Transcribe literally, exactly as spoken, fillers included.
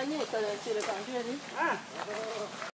你个人去的感觉呢？啊。